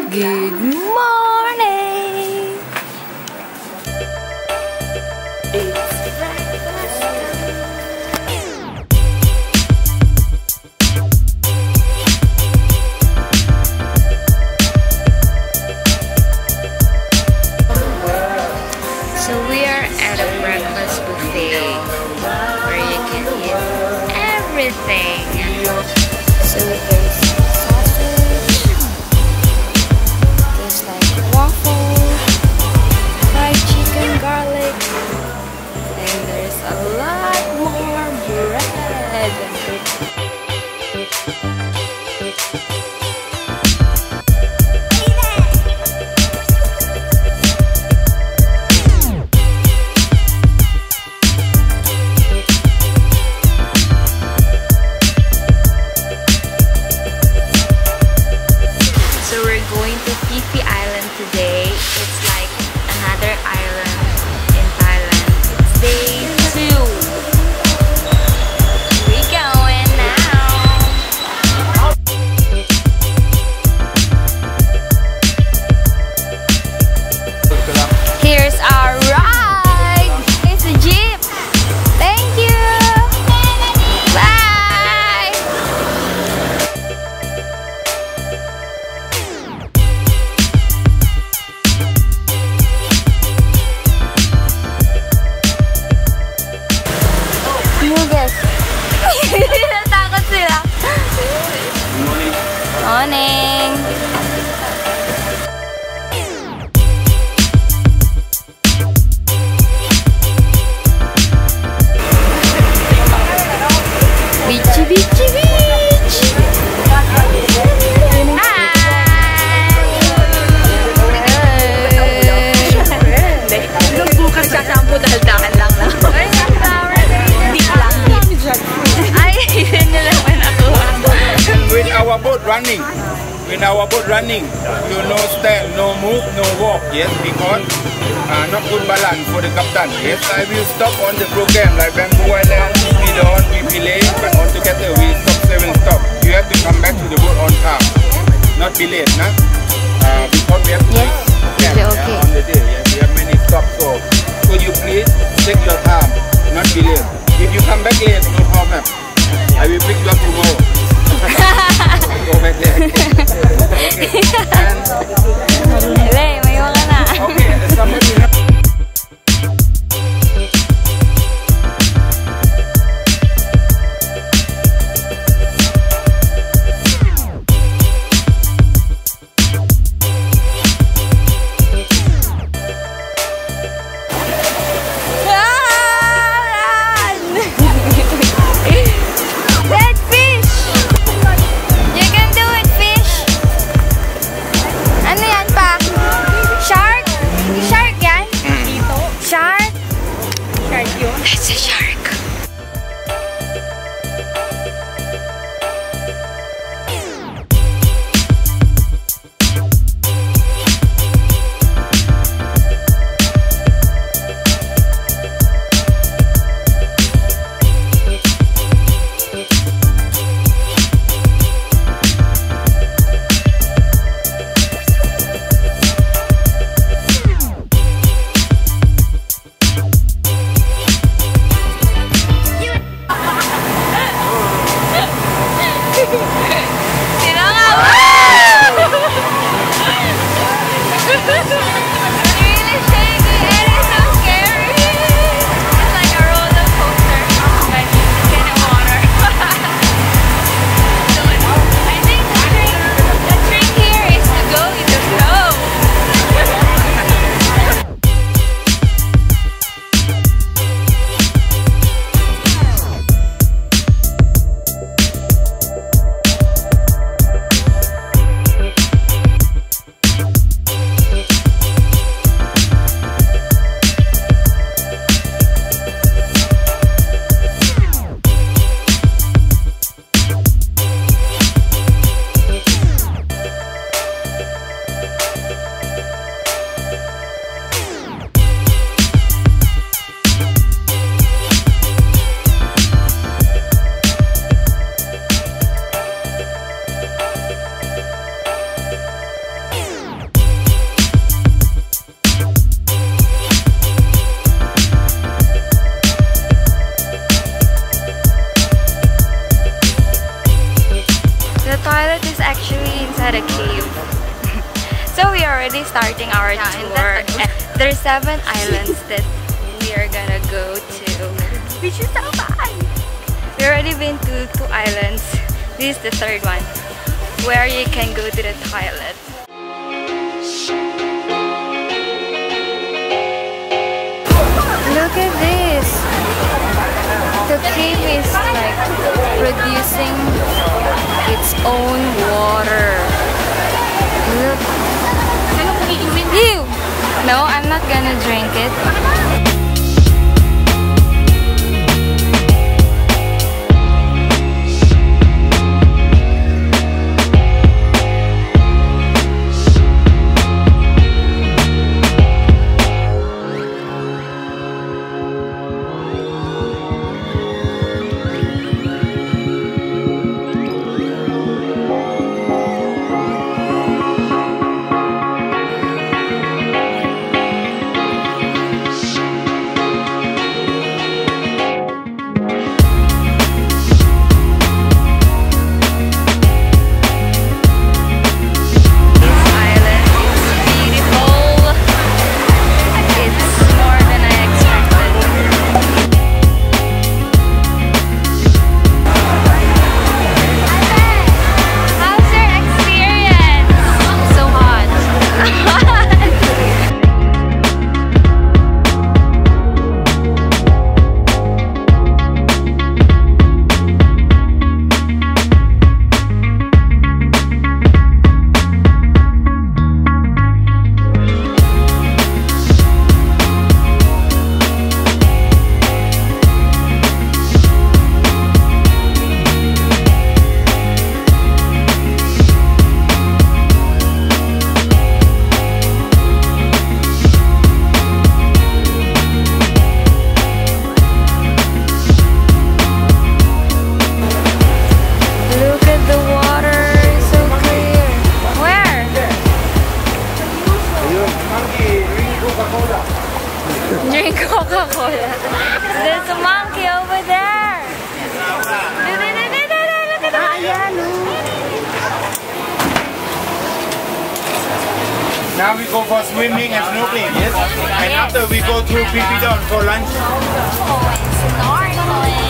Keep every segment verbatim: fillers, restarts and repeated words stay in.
Good morning! It's breakfast time. So we are at a breakfast buffet where you can eat everything. So there's sausage, there's like waffle, fried chicken, garlic, and there's a lot more bread. Today, it's like another island in Thailand. It's day two. We going now. Here's our ride. It's a jeep. Thank you. Bye. Natakot sila. Morning. Beachy, beachy, beach. Bukas sasampu dahil dahan lang lang. With our boat running, with our boat running, you no stand, no move, no walk. Yes, because uh, not good balance for the captain. Yes, I will stop on the program like Bamboo Island, we don't, we delay, but all together we stop seven stop. You have to come back to the boat on time, not be late, nah? Uh, because we have to yes, yeah, okay. Yeah, on the day. Yeah, we have many stops, so could you please take your time, not be late. If you come back late, no problem. I will pick you up tomorrow. Go back there. Okay. And Hey, may iwan ka na. okay, somebody It's a shark. So we are already starting our tour. And there's seven islands that we are gonna go to, which is so fun. We already been to two islands. This is the third one, where you can go to the toilet. Look at this. The cave is like producing its own water. Look. Ew! No, I'm not gonna drink it. Drink Coca-Cola. There's a monkey over there. Look at that. Now we go for swimming and snorkeling, yes? And after we go through P P Down for lunch. Snorkeling.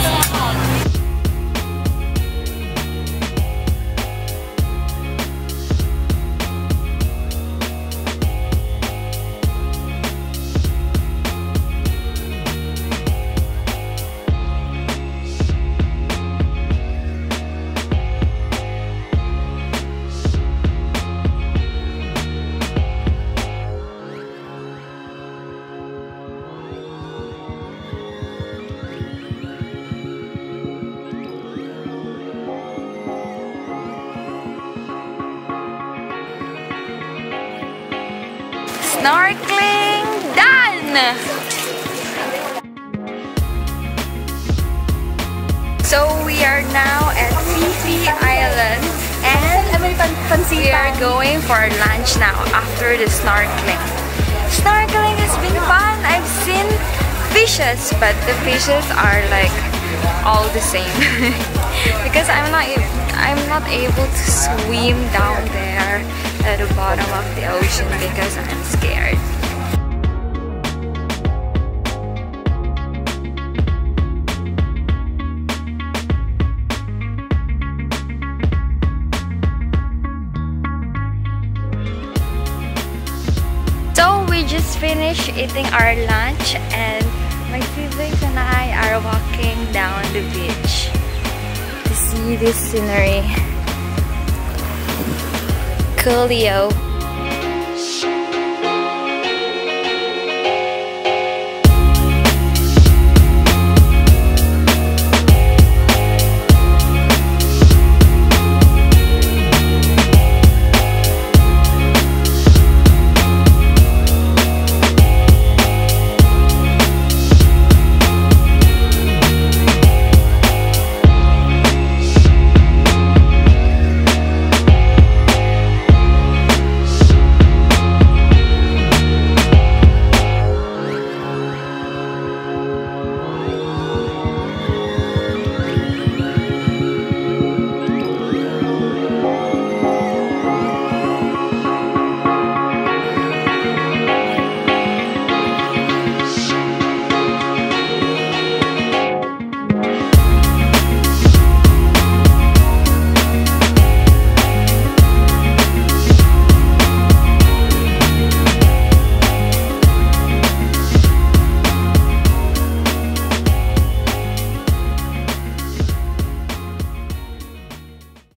Snorkeling done! So we are now at Fifi Island and we are going for lunch now after the snorkeling. Snorkeling has been fun. I've seen fishes, but the fishes are like all the same because I'm not I'm not able to swim down there at the bottom of the ocean because I'm scared. So we just finished eating our lunch and my siblings and I are walking down the beach to see this scenery. Coolio.